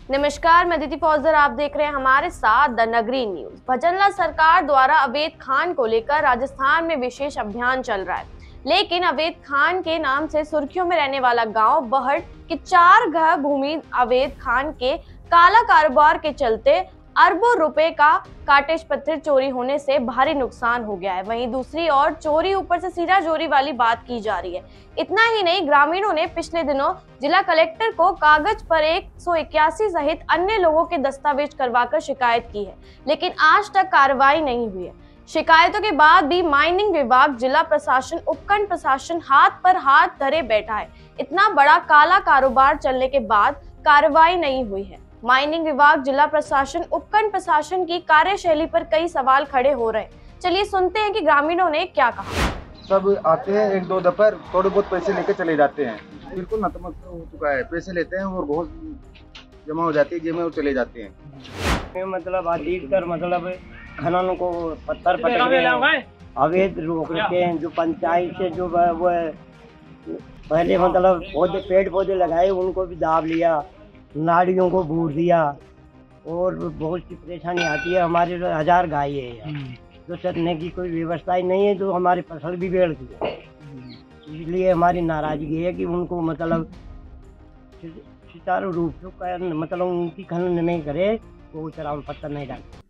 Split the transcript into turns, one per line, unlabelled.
नमस्कार, मैं अदिति फौजदार। आप देख रहे हैं हमारे साथ द नगरी न्यूज। भजनलाल सरकार द्वारा अवैध खान को लेकर राजस्थान में विशेष अभियान चल रहा है, लेकिन अवैध खान के नाम से सुर्खियों में रहने वाला गांव बहट के 4 घ भूमि अवैध खान के काला कारोबार के चलते अरबों रुपए का काटेज पत्थर चोरी होने से भारी नुकसान हो गया है। वहीं दूसरी ओर चोरी ऊपर से सीधा चोरी वाली बात की जा रही है। इतना ही नहीं, ग्रामीणों ने पिछले दिनों जिला कलेक्टर को कागज पर 181 सहित अन्य लोगों के दस्तावेज करवाकर शिकायत की है, लेकिन आज तक कार्रवाई नहीं हुई है। शिकायतों के बाद भी माइनिंग विभाग, जिला प्रशासन, उपखंड प्रशासन हाथ पर हाथ धरे बैठा है। इतना बड़ा काला कारोबार चलने के बाद कार्रवाई नहीं हुई है। माइनिंग विभाग, जिला प्रशासन, उपखंड प्रशासन की कार्यशैली पर कई सवाल खड़े हो रहे हैं। चलिए सुनते हैं कि ग्रामीणों ने क्या कहा।
सब आते हैं, एक दो दफर थोड़े बहुत पैसे लेके चले जाते हैं। बिल्कुल नतमस्तक हो चुका है, पैसे लेते हैं और बहुत जमा हो जाती है जेब में और चले जाते हैं।
मतलब अधिकतर मतलब खनन को पत्थर पटके अवैध रोक रखे हैं। जो पंचायत से जो वो पहले मतलब पेड़ पौधे लगाए उनको भी दाब लिया, नालियों को बूर दिया और बहुत सी परेशानी आती है। हमारे 1000 गाय है, तो चरने की कोई व्यवस्था ही नहीं है, तो हमारी फसल भी बिगड़ती है। इसलिए हमारी नाराजगी है कि उनको मतलब सुचारू रूप से मतलब उनकी खनन नहीं करे, वो चराम पत्थर नहीं डाले।